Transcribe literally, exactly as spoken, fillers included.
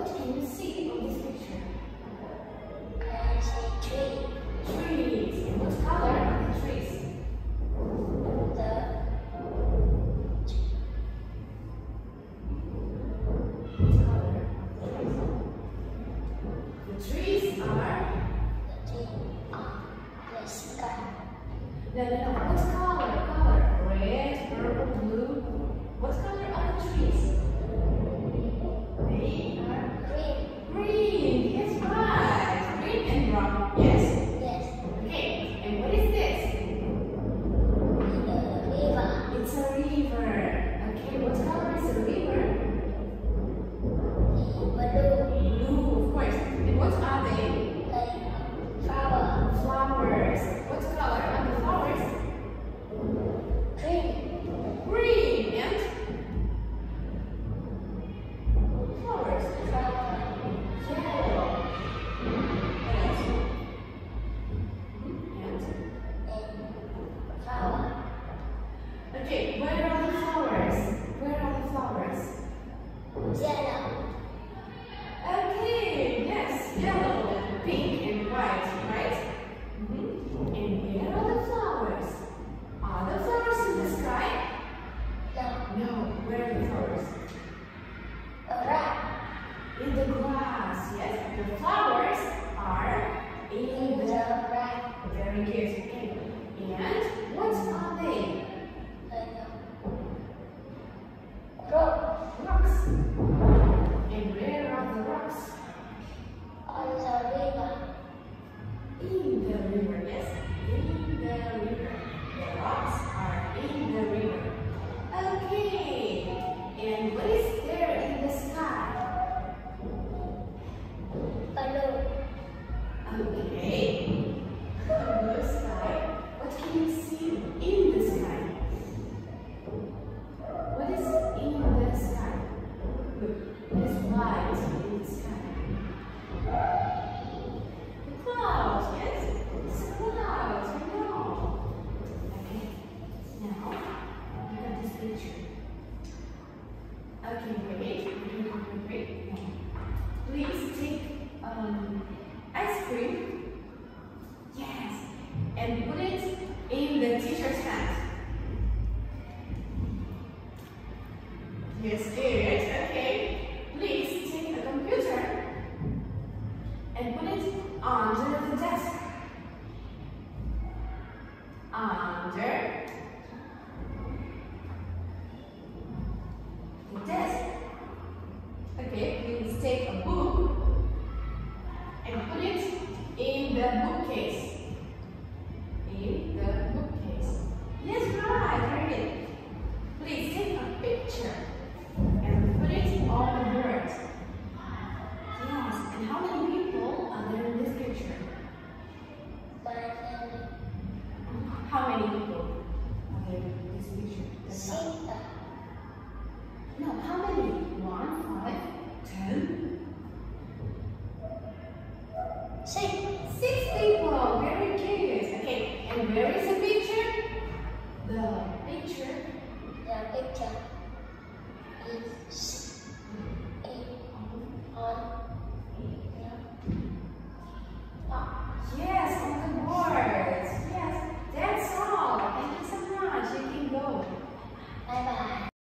what can you see on this picture? I see tree. Trees. And what color are the trees? The The trees are? the tree are the sky. No, no, no. What color? Color? Red, purple, blue. What color are the trees? They are Green. green. Yes, right. Green and brown. Yes. Yes. Okay. And what is this? The river. It's a river. Okay. What color is the river? Blue. Blue, of course. And what are they? The flower. Flowers. What color are the flowers? Green. Green. And flowers. Flower. Yellow. What else? And And flower. okay, where are the flowers? Where are the flowers? Yellow. Okay, yes, yellow, pink, and white, right? Mm-hmm. And where are the flowers? Are the flowers in the sky? No. No, where are the flowers? Red. In the grass, yes. The flowers are in In the... the red. Very good. Okay. And what are they? Rock. Rocks. And where are the rocks? On the river. In the river, yes. In the river. The rocks are in the river. Okay. And what is there in the sky? Balloon. Okay. A blue sky. What can you see in the sky? What is in the sky? Look, what is white in the sky? The clouds, yes? It's clouds, I know. Okay, now look at this picture. Okay, wait, wait, wait, wait. Now, please take um, ice cream. Yes, and put it in the teacher's hand. Yes, good. Okay. Please take the computer and put it under the desk. Under the desk. Okay, please take a book and put it in the bookcase. In the bookcase. Yes, right. Very good. Please take a picture and put it on the board. Yes, and how many people are there in this picture? How many people are there in this picture? Six. No, how